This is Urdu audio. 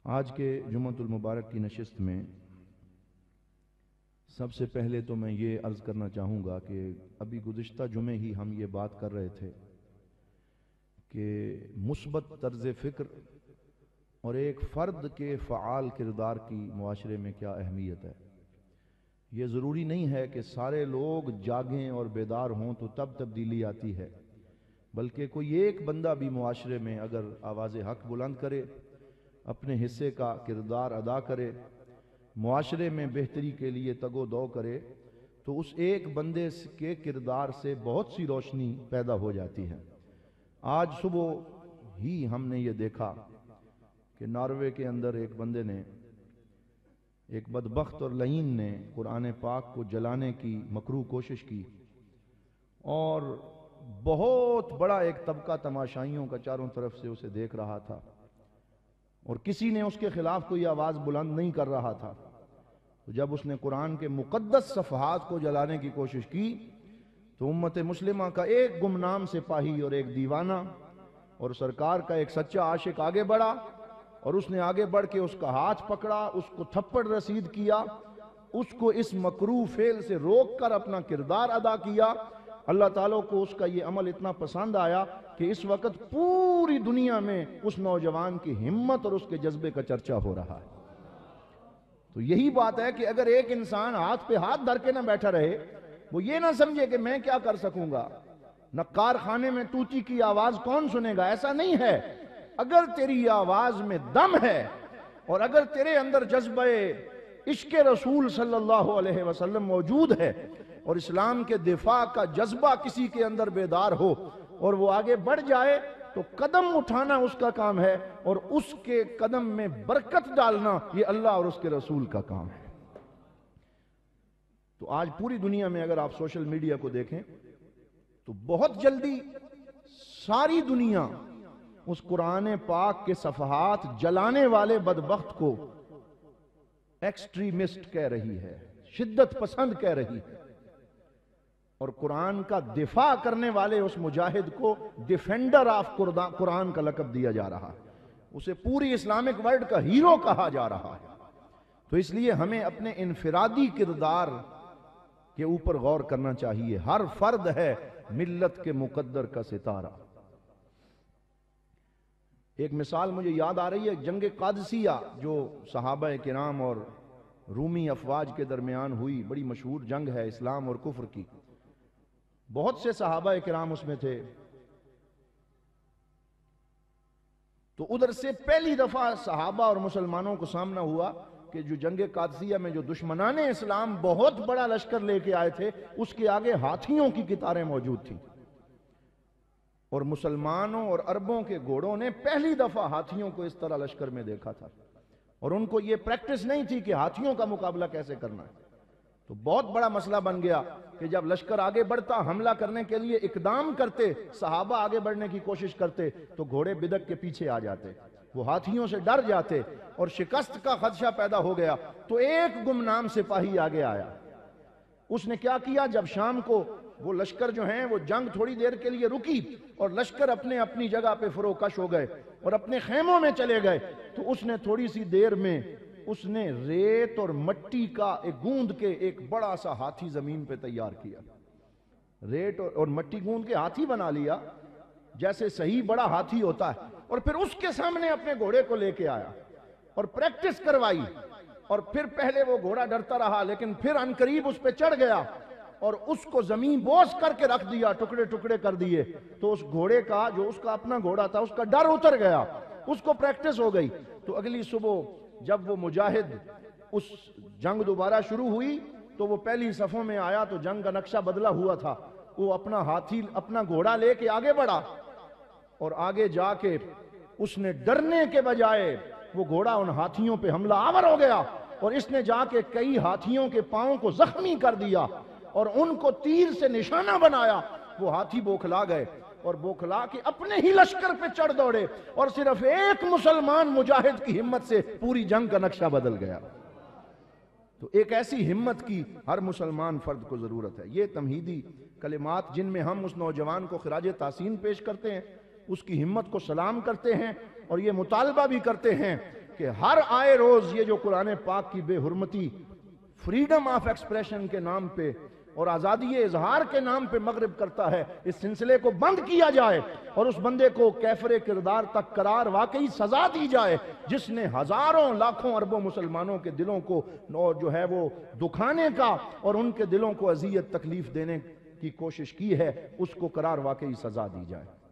آج کے جمعۃ المبارک کی نشست میں سب سے پہلے تو میں یہ عرض کرنا چاہوں گا کہ ابھی گزشتہ جمعے ہی ہم یہ بات کر رہے تھے کہ مثبت طرز فکر اور ایک فرد کے فعال کردار کی معاشرے میں کیا اہمیت ہے۔ یہ ضروری نہیں ہے کہ سارے لوگ جاگیں اور بیدار ہوں تو تب تبدیلی آتی ہے، بلکہ کوئی ایک بندہ بھی معاشرے میں اگر آواز حق بلند کرے، اپنے حصے کا کردار ادا کرے، معاشرے میں بہتری کے لیے تگ و دو کرے، تو اس ایک بندے کے کردار سے بہت سی روشنی پیدا ہو جاتی ہے۔ آج صبح ہی ہم نے یہ دیکھا کہ ناروے کے اندر ایک بندے نے، ایک بدبخت اور لعین نے قرآن پاک کو جلانے کی مکروہ کوشش کی، اور بہت بڑا ایک طبقہ تماشائیوں کا چاروں طرف سے اسے دیکھ رہا تھا، اور کسی نے اس کے خلاف کوئی آواز بلند نہیں کر رہا تھا۔ تو جب اس نے قرآن کے مقدس صفحات کو جلانے کی کوشش کی تو امت مسلمہ کا ایک گمنام سپاہی اور ایک دیوانہ اور سرکار کا ایک سچا عاشق آگے بڑھا، اور اس نے آگے بڑھ کے اس کا ہاتھ پکڑا، اس کو تھپڑ رسید کیا، اس کو اس مکروہ فعل سے روک کر اپنا کردار ادا کیا۔ اللہ تعالیٰ کو اس کا یہ عمل اتنا پسند آیا کہ اس وقت پوری دنیا میں اس نوجوان کی ہمت اور اس کے جذبے کا چرچا ہو رہا ہے۔ تو یہی بات ہے کہ اگر ایک انسان ہاتھ پہ ہاتھ دھر کے نہ بیٹھا رہے، وہ یہ نہ سمجھے کہ میں کیا کر سکوں گا، نہ کارخانے میں توتی کی آواز کون سنے گا، ایسا نہیں ہے۔ اگر تیری آواز میں دم ہے اور اگر تیرے اندر جذبہ عشق رسول صلی اللہ علیہ وسلم موجود ہے اور اسلام کے دفاع کا جذبہ کسی کے اندر بیدار ہو اور وہ آگے بڑھ جائے، تو قدم اٹھانا اس کا کام ہے، اور اس کے قدم میں برکت ڈالنا یہ اللہ اور اس کے رسول کا کام ہے۔ تو آج پوری دنیا میں اگر آپ سوشل میڈیا کو دیکھیں تو بہت جلدی ساری دنیا اس قرآن پاک کے صفحات جلانے والے بدبخت کو ایکسٹریمسٹ کہہ رہی ہے، شدت پسند کہہ رہی ہے، اور قرآن کا دفاع کرنے والے اس مجاہد کو ڈیفینڈر آف قرآن کا لقب دیا جا رہا ہے، اسے پوری اسلامک ورلڈ کا ہیرو کہا جا رہا ہے۔ تو اس لیے ہمیں اپنے انفرادی کردار کے اوپر غور کرنا چاہیے۔ ہر فرد ہے ملت کے مقدر کا ستارہ۔ ایک مثال مجھے یاد آ رہی ہے، جنگ قادسیہ جو صحابہ کرام اور رومی افواج کے درمیان ہوئی، بڑی مشہور جنگ ہے اسلام اور کفر کی، بہت سے صحابہ کرام اس میں تھے۔ تو ادھر سے پہلی دفعہ صحابہ اور مسلمانوں کو سامنا ہوا کہ جو جنگ قادسیہ میں جو دشمنان اسلام بہت بڑا لشکر لے کے آئے تھے، اس کے آگے ہاتھیوں کی قطاریں موجود تھیں، اور مسلمانوں اور عربوں کے گھوڑوں نے پہلی دفعہ ہاتھیوں کو اس طرح لشکر میں دیکھا تھا، اور ان کو یہ پریکٹس نہیں تھی کہ ہاتھیوں کا مقابلہ کیسے کرنا ہے۔ تو بہت بڑا مسئلہ بن گیا کہ جب لشکر آگے بڑھتا، حملہ کرنے کے لیے اقدام کرتے، صحابہ آگے بڑھنے کی کوشش کرتے، تو گھوڑے بدک کے پیچھے آ جاتے، وہ ہاتھیوں سے ڈر جاتے اور شکست کا خدشہ پیدا ہو گیا۔ تو ایک گمنام سپاہی آگے آیا، اس نے کیا کیا، جب شام کو وہ لشکر جو ہیں وہ جنگ تھوڑی دیر کے لیے رکی اور لشکر اپنی جگہ پہ فروکش ہو گئے اور اپنے خیموں میں چلے گئے، تو اس نے تھوڑی سی دیر میں اس نے ریت اور مٹی کا ایک گوند کے ایک بڑا سا ہاتھی زمین پہ تیار کیا، ریت اور مٹی گوند کے ہاتھی بنا لیا جیسے صحیح بڑا ہاتھی ہوتا ہے، اور پھر اس کے سامنے اپنے گھوڑے کو لے کے آیا اور پریکٹس کروائی، اور پھر پہلے وہ گھوڑا ڈرتا رہا لیکن پھر عنقریب اس پہ چڑھ گیا اور اس کو زمین بوس کر کے رکھ دیا، ٹکڑے ٹکڑے کر دیے۔ تو اس گھوڑے کا، جو اس کا اپنا گھوڑا تھا، اس کا ڈر اتر گیا، اس کو پریکٹس ہو گئی۔ تو اگلی صبح جب وہ مجاہد اس جنگ دوبارہ شروع ہوئی تو وہ پہلی صفوں میں آیا، تو جنگ کا نقشہ بدلا ہوا تھا، وہ اپنا ہاتھی، اپنا گھوڑا لے کے آگے بڑھا، اور آگے جا کے اس نے ڈرنے کے بجائے وہ گھوڑا ان ہاتھیوں پہ حملہ آور ہو گیا، اور اس نے جا کے کئی ہاتھیوں کے پاؤں کو زخمی کر دیا اور ان کو تیر سے نشانہ بنایا۔ وہ ہاتھی بوکھلا گئے اور بوکھلا کے اپنے ہی لشکر پہ چڑھ دوڑے، اور صرف ایک مسلمان مجاہد کی ہمت سے پوری جنگ کا نقشہ بدل گیا۔ تو ایک ایسی ہمت کی ہر مسلمان فرد کو ضرورت ہے۔ یہ تمہیدی کلمات جن میں ہم اس نوجوان کو خراج تحسین پیش کرتے ہیں، اس کی ہمت کو سلام کرتے ہیں، اور یہ مطالبہ بھی کرتے ہیں کہ ہر آئے روز یہ جو قرآن پاک کی بے حرمتی فریڈم آف ایکسپریشن کے نام پہ اور آزادی اظہار کے نام پہ مغرب کرتا ہے، اس سلسلے کو بند کیا جائے اور اس بندے کو کیفر کردار تک قرار واقعی سزا دی جائے جس نے ہزاروں لاکھوں اربوں مسلمانوں کے دلوں کو جو ہے وہ دکھانے کا اور ان کے دلوں کو اذیت تکلیف دینے کی کوشش کی ہے، اس کو قرار واقعی سزا دی جائے۔